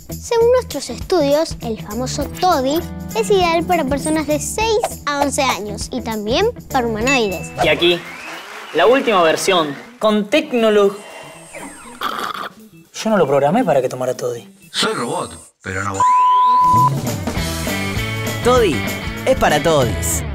Según nuestros estudios, el famoso Toddy es ideal para personas de 6 a 11 años y también para humanoides. Y aquí, la última versión, con tecnología. Yo no lo programé para que tomara Toddy. Soy robot, pero no... Toddy es para todos.